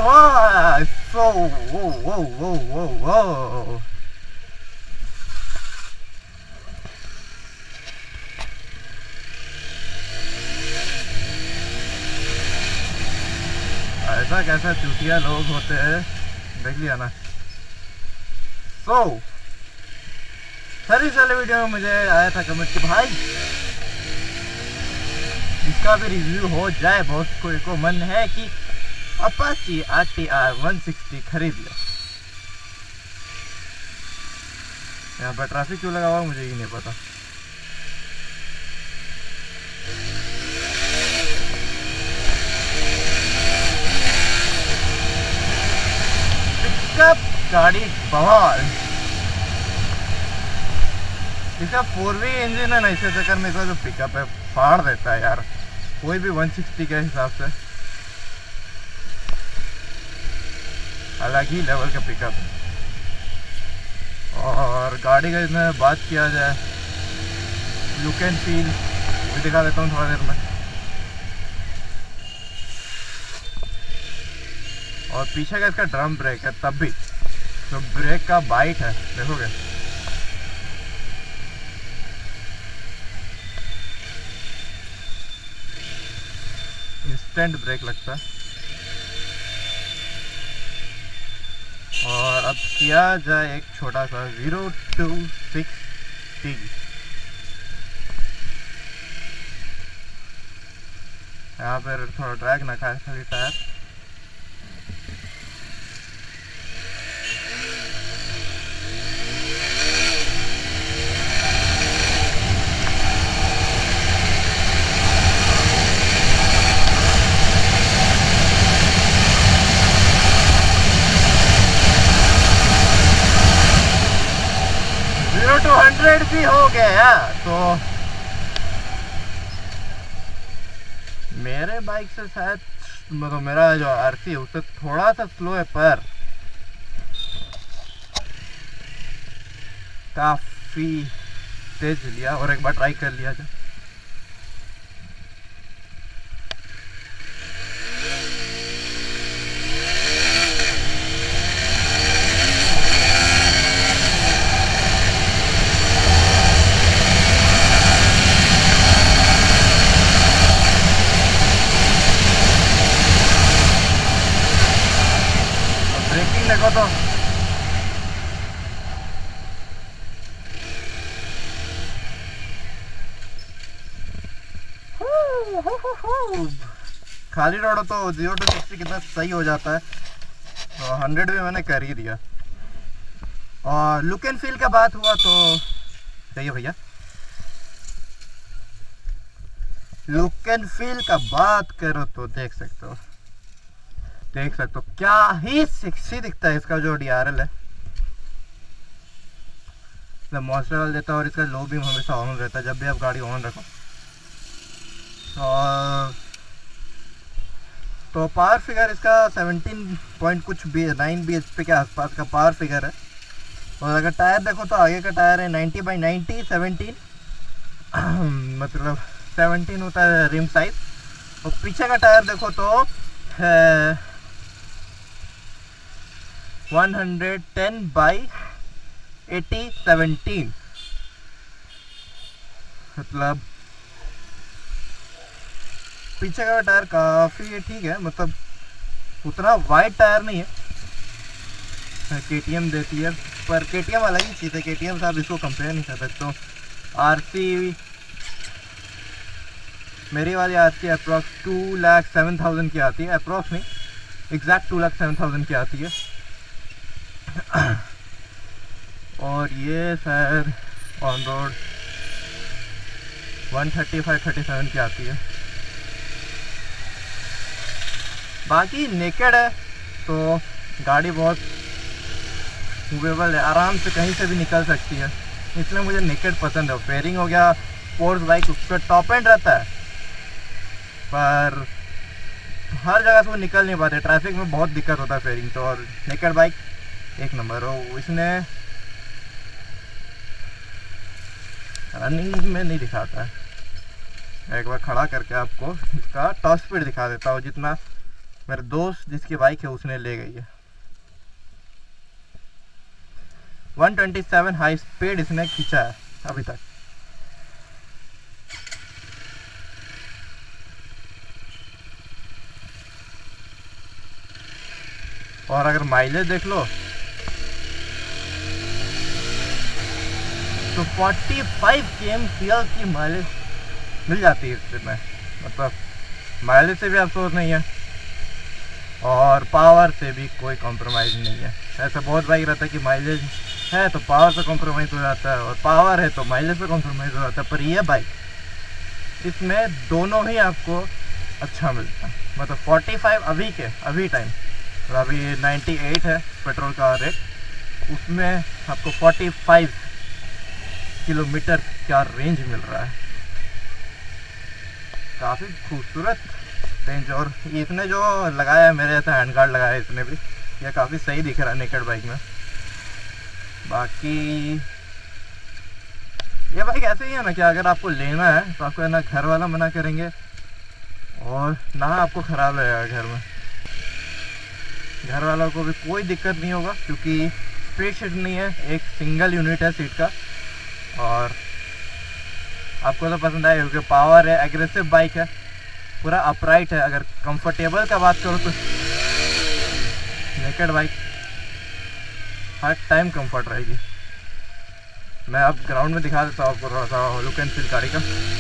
ऐसा कैसा चूतिया लोग होते हैं, देख लिया ना। सर इस वाले वीडियो में मुझे आया था कमेंट कि भाई इसका भी रिव्यू हो जाए। बहुत कोई को मन है कि अपाची RTR 160 खरीद लो। यहाँ पर ट्रैफिक क्यों लगा हुआ मुझे ही नहीं पता। पिकअप गाड़ी बवाल, इसका 4V इंजन है ना, इसके चक्कर में इसका जो पिकअप है फाड़ देता है यार, कोई भी 160 के हिसाब से अलग ही लेवल का पिकअप है। और गाड़ी का इसमें बात किया जाए, लुक एंड फील भी दिखा देता हूँ थोड़ा देर में। और पीछे का इसका ड्रम ब्रेक है, तब भी जो ब्रेक का बाइट है देखोगे, इंस्टेंट ब्रेक लगता है। और अब किया जाए एक छोटा सा 0 to 60, यहाँ पर थोड़ा ड्रैग ना खाए खाली टायर। तो 100 भी हो गया। तो मेरे बाइक से शायद मतलब मेरा जो RC है उससे थोड़ा सा स्लो है, पर काफी तेज लिया। और एक बार ट्राई कर लिया जाए। देखो तो खाली रोड हो तो 0 to 60 कितना सही हो जाता है। तो 100 भी मैंने कर ही दिया। और लुक एंड फील का बात हुआ तो सही है भैया, लुक एंड फील का बात करो तो देख सकते हो क्या ही सेक्सी दिखता है इसका जो DRL है। मॉन्स्टर वाल देता है और इसका लो बीम हमेशा ऑन रहता है जब भी आप गाड़ी ऑन रखो। और तो पावर फिगर इसका 17 पॉइंट कुछ 9 bhp के आसपास का पावर फिगर है। और अगर टायर देखो तो आगे का टायर है 90/90 17 मतलब 17 होता है रिम साइज। और पीछे का टायर देखो तो है 110/80 17, मतलब पीछे का टायर काफ़ी ठीक है, मतलब उतना वाइड टायर नहीं है। KTM देती है, पर KTM अलग ही चीज़ है। KTM से आप इसको कंपेयर नहीं कर सकते। तो RC मेरी वाली RC अप्रॉक्स 2,07,000 की आती है, अप्रॉक्स नहीं एग्जैक्ट 2,07,000 की आती है। और ये शायद ऑन रोड 135-37 की आती है। बाकी नेकेड है तो गाड़ी बहुत मूवेबल है, आराम से कहीं से भी निकल सकती है, इसलिए मुझे नेकेड पसंद है। फेयरिंग हो गया, स्पोर्ट्स बाइक उस पर टॉप एंड रहता है, पर हर जगह से वो निकल नहीं पाते, ट्रैफिक में बहुत दिक्कत होता है फेयरिंग तो। और नेकेड बाइक एक नंबर हो। इसने रनिंग में नहीं दिखाता है, एक बार खड़ा करके आपको इसका टॉप स्पीड दिखा देता हूँ जितना मेरे दोस्त जिसकी बाइक है उसने ले गई है। 127 हाई स्पीड इसने खींचा है अभी तक। और अगर माइलेज देख लो तो 45 km/h की माइलेज मिल जाती है इसमें। मतलब माइलेज से भी अफसोस नहीं है और पावर से भी कोई कॉम्प्रोमाइज़ नहीं है। ऐसा बहुत बाइक रहता है कि माइलेज है तो पावर से कॉम्प्रोमाइज़ हो जाता है और पावर है तो माइलेज से कॉम्प्रोमाइज़ हो जाता है, पर ये बाइक इसमें दोनों ही आपको अच्छा मिलता है। मतलब 45 अभी टाइम और अभी 98 है पेट्रोल का रेट, उसमें आपको 45 किलोमीटर का रेंज मिल रहा है। काफ़ी खूबसूरत रेंज। और इसने जो लगाया है मेरे जैसा हैंड गार्ड लगाया है इसने भी, यह काफ़ी सही दिख रहा है नेकेड बाइक में। बाकी ये बाइक ऐसे ही है ना कि अगर आपको लेना है तो आपको है ना घर वाला मना करेंगे और ना आपको ख़राब लगेगा घर में। घर वालों को भी कोई दिक्कत नहीं होगा क्योंकि स्प्लिट सीट नहीं है, एक सिंगल यूनिट है सीट का। और आपको तो पसंद आएगा क्योंकि पावर है, एग्रेसिव बाइक है, पूरा अपराइट है। अगर कंफर्टेबल का बात करो तो नेकेड बाइक हर टाइम कंफर्ट रहेगी। मैं अब ग्राउंड में दिखा देता हूँ आपको थोड़ा सा लुक एंड फील गाड़ी का।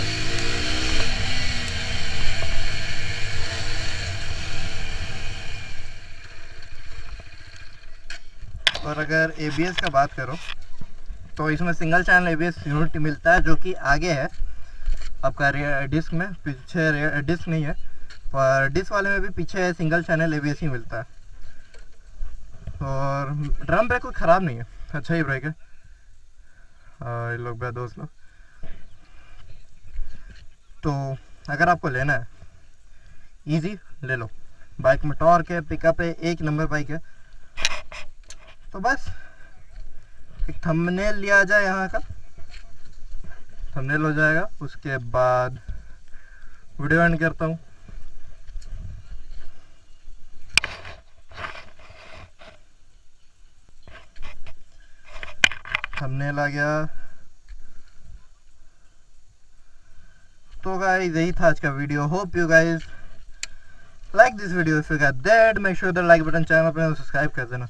और अगर ABS का बात करो तो इसमें सिंगल चैनल ABS यूनिट मिलता है जो कि आगे है आपका डिस्क में, पीछे डिस्क नहीं है। पर डिस्क वाले में भी पीछे सिंगल चैनल ABS ही मिलता है। और ड्रम ब्रेक कोई ख़राब नहीं है, अच्छा ही ब्रेक है। ये लोग मेरे दोस्त लोग, तो अगर आपको लेना है इजी ले लो। बाइक में टॉर्क है, पिकअप है, एक नंबर बाइक है। तो बस एक थंबनेल लिया जाए, यहाँ का थंबनेल हो जाएगा, उसके बाद वीडियो एंड करता हूँ। थंबनेल आ गया। तो गाइस यही था आज का video. Hope you guys like this video. If you got that make sure the like button, channel पे सब्सक्राइब कर देना।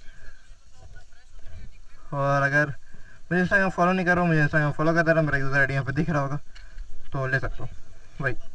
और अगर मुझे इंस्टाग्राम फॉलो नहीं करो, मुझे इंस्टाग्राम फॉलो कर देना। मेरा यूज़र आईडी यहाँ पे दिख रहा होगा तो ले सकते हो भाई।